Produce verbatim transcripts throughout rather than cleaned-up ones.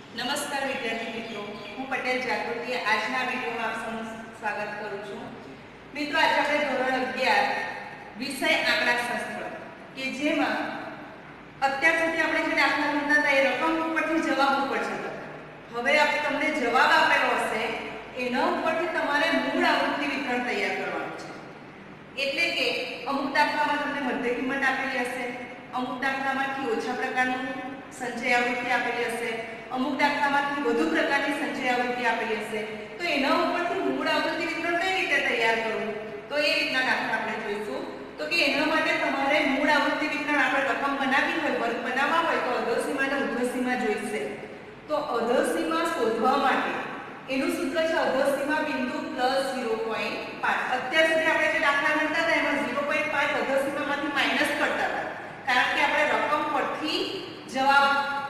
નમસ્કાર વિદ્યાર્થી મિત્રો, હું પટેલ જાગૃતિ આજના વિડીયોમાં આપ સૌનું સ્વાગત કરું છું. મિત્રો, આજે આપણે ધોરણ અગિયાર વિષય આંકડાશાસ્ત્ર કે જેમાં અત્યાર સુધી આપણે જે દાખલા ગણતા હતા એ રકમ ઉપરથી જવાબ ઉપર જતા. હવે આપણે તમને જવાબ આપેલો હશે એના ઉપરથી તમારે મૂળ આવૃત્તિ વિતરણ તૈયાર કરવાનું છે. એટલે કે અમુક દાખલામાં તમને મધ્ય કિંમત આપેલી હશે, અમુક દાખલામાંથી ઓછા પ્રકારનું સંચય આવૃત્તિ આપેલી હશે, અમુક દાખલામાંથી વધુ પ્રકારની સંચય આવૃત્તિ આપેલી હશે. તો એના ઉપરથી મૂળ આવૃત્તિ વિતરણ કઈ રીતે તૈયાર કરવું, તો એ રીતના દાખલા આપણે જોઈશું. તો કે એના માટે તમારે મૂળ આવૃત્તિ વિતરણ આપણે રકમ બનાવવી હોય, વર્ગ બનાવવા હોય તો અધોસીમા અને ઉર્ધ્વસીમા જોઈશે. તો અધોસીમા શોધવા માટે એનું સૂત્ર છે અધોસીમા બિંદુ પ્લસ ઝીરો પોઈન્ટ પાંચ. અત્યાર સુધી આપણે જે દાખલા ગણતા હતા એમાં ઝીરો પોઈન્ટ પાંચ અધોસીમામાંથી માઇનસ કરતા હતા, કારણ કે આપણે રકમ પરથી જવાબ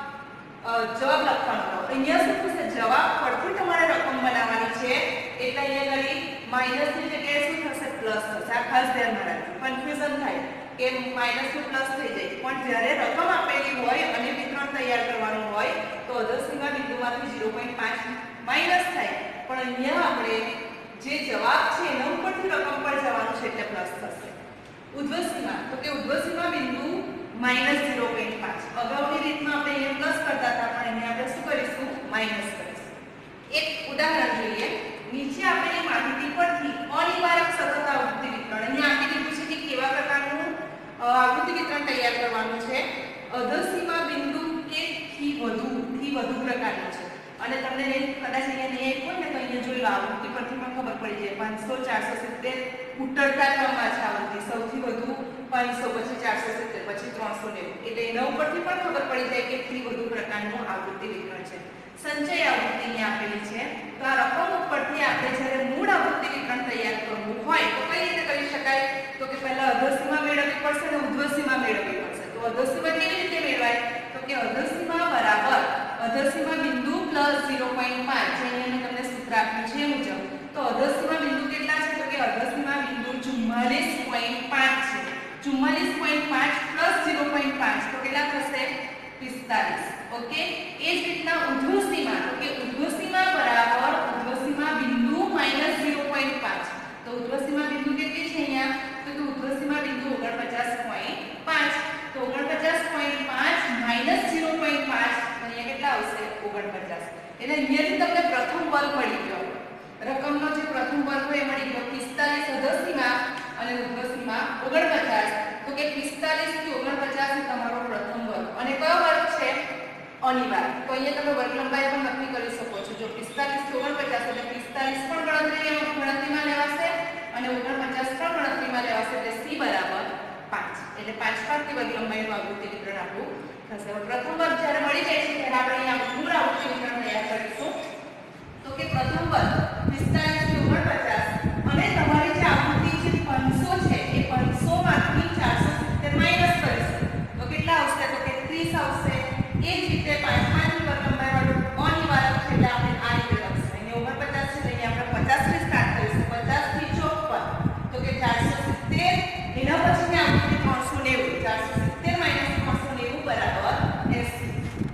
જવાબ લખવાનો હતો. અહીંયા શું થશે, જવાબ પરથી તમારે રકમ બનાવવાની છે, એટલે અહીંયા ગળી માઈનસ ની જગ્યાએ શું થશે, પ્લસ થશે. આ ખાસ ધ્યાનમાં રાખજો, કન્ફ્યુઝન થાય કે માઈનસ નું પ્લસ થઈ જાય, પણ જ્યારે રકમ આપેલી હોય અને વિતરણ તૈયાર કરવાનું હોય તો અધોસીમા બિંદુમાંથી ઝીરો પોઈન્ટ પાંચ માઈનસ થાય, પણ અહીંયા આપણે જે જવાબ છે એના ઉપરથી રકમ પર જવાનું છે એટલે પ્લસ થશે. ઉર્ધ્વસીમા, તો કે ઉર્ધ્વસીમા બિંદુ માઈનસ ઝીરો પોઈન્ટ પાંચ. અગાઉની રીતમાં આપણે અહીંયા પ્લસ કરતા હતા, પણ અહીંયા આપણે શું કરીશું, માઈનસ કરીશું. એક ઉદાહરણ જોઈએ. નીચે આપેલી માહિતી પરથી અનિવાર્ય સતત આવૃત્તિ વિતરણ અહીંયા આપી દીધું છે કે કેવા પ્રકારનું આવૃત્તિ વિતરણ તૈયાર કરવાનું છે. અધોસીમા બિંદુ કે થી વધુ થી વધુ પ્રકારનું છે, અને તમને કદાચ અહીંયા નહીં આપ્યું ને તો અહીંયા જોઈ લો, આવૃત્તિ પરથી પણ ખબર પડી જાય. પાંચસો ચારસો સિત્તેર ઉત્તરતા ક્રમમાં છે આવૃત્તિ, સૌથી વધુ પાંચસો, પછી ચારસો સિત્તેર, પછી ત્રણસો નેવું, એટલે એના ઉપરથી પણ ખબર પડી જાય કે થી વધુ પ્રકારનું આવૃત્તિ વિતરણ છે. સંચય આવૃત્તિ અહીંયા આપેલી છે, તો આ રકમ ઉપરથી આપણે જ્યારે મૂળ આવૃત્તિ વિતરણ તૈયાર કરવું હોય તો કઈ રીતે કરી શકાય, તો કે પહેલા અધોસીમા મેળવવી પડશે અને ઉર્ધ્વસીમા મેળવવી પડશે. તો અધોસીમા કેવી રીતે મેળવાય, તો કે અધોસીમા બરાબર અધોસીમા બિંદુ પ્લસ ઝીરો પોઈન્ટ પાંચ, અહીંયા મેં તમને સૂત્ર આપ્યું છે એ મુજબ. તો અધોસીમા બિંદુ કેટલા છે, તો કે અધોસીમા બિંદુ ચુમ્માલીસ પોઈન્ટ પાંચ છે. ચુમ્માલીસ પોઈન્ટ પાંચ પ્લસ ઝીરો પોઈન્ટ પાંચ તો કેટલા થશે, પિસ્તાલીસ. ઓકે, એ જ રીતના ઉર્ધ્વસીમા, તો કે ઉર્ધ્વસીમા બરાબર ઉર્ધ્વસીમા બિંદુ માઈનસ ઝીરો પોઈન્ટ પાંચ. તો ઉર્ધ્વસીમા બિંદુ કેટલી છે અહીંયા, તો કે ઉર્ધ્વસીમા બિંદુ ઓગણપચાસ પોઈન્ટ પાંચ. તો ઓગણપચાસ પોઈન્ટ પાંચ માઈનસ ઝીરો પોઈન્ટ પાંચ, અહીંયા કેટલા આવશે, ઓગણપચાસ. એટલે અહીંયાથી તમને પ્રથમ વર્ગ મળી ગયો, રકમનો જે પ્રથમ વર્ગ હોય એ મળી ગયો. પિસ્તાલીસ અધોસીમા અને ઉર્ધ્વસીમા ઓગણપચાસ, તો કે પિસ્તાલીસ થી ઓગણપચાસ એ તમારો પ્રથમ વર્ગ. અને કયો વર્ગ છે, અનિવાર્ય. તો અહીંયા તમે વર્ગ લંબાઈ પણ નક્કી કરી શકો છો. જો પિસ્તાલીસ થી ઓગણપચાસ એટલે પિસ્તાલીસ પણ ગણતરી ગણતરીમાં લેવાશે અને ઓગણપચાસ પણ ગણતરીમાં લેવાશે, એટલે સી બરાબર પાંચ. એટલે પાંચ પાંચથી વર્ગ લંબાઈનું આવૃત્તિ વિતરણ આપણું થશે. હવે પ્રથમ વર્ગ જ્યારે મળી જાય છે ત્યારે આપણે અહીંયા મૂળ આવૃત્તિ વિતરણ તૈયાર કરીશું. તો કે પ્રથમ વર્ગ પિસ્તાલીસ થી ઓગણપચાસ અને તમારી જે આવૃત્તિ છે પાંચસો છે એ પાંચસો માંથી ચારસો સિત્તેર માઈનસ કરીશું તો કેટલા આવશે, તો કે ત્રીસ આવશે. એ જ રીતે પાંચ માંથી વર્ગ લંબાઈ વાળું અનિવાર્ય છે એટલે આપણે આ રીતે લખીશું. અહીંયા ઓગણપચાસ છે એટલે આપણે પચાસ થી સ્ટાર્ટ કરીશું. પચાસ થી ચોપન, તો કે ચારસો સિત્તેર. એના પછીની આવૃત્તિ ત્રણસો નેવું, ચારસો સિત્તેર માઈનસ ત્રણસો નેવું બરાબર એંસી.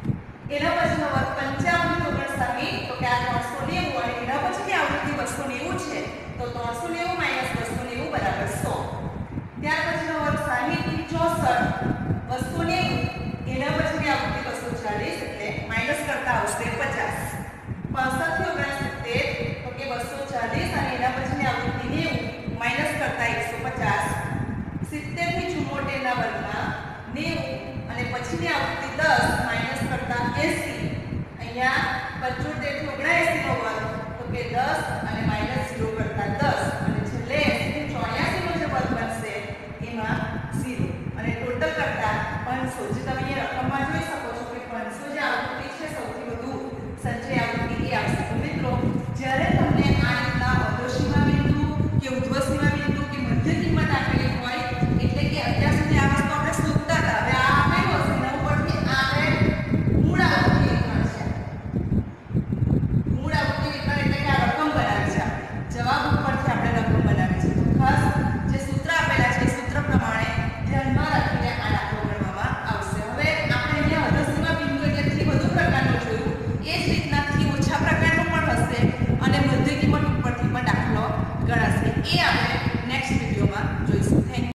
એના પછીનો વર્ગ પંચાવન થી ઓગણસાઠ, તો કે આ ત્રણસો નેવું, અને એના પછીની આવૃત્તિ બસો નેવું છે, તો ત્રણસો નેવું માઈનસ બસો નેવું બરાબર સો. ત્યાર પછીનો વર્ગ સાઠ થી ચોસઠ, બસો નેવું, એના પછીની આવૃત્તિ બસો ચાલીસ એટલે માઈનસ કરતા આવશે પચાસ. પાસઠ થી ઓગણસિત્તેર, તો કે બસો ચાલીસ, અને એના પછીની આવૃત્તિ નેવું માઈનસ કરતા એકસો પચાસ. સિત્તેર થી ચુમ્મોતેર ના વર્ગમાં નેવું, અને પછીની આવૃત્તિ દસ માઈનસ કરતા એંસી, એ આપણે નેક્સ્ટ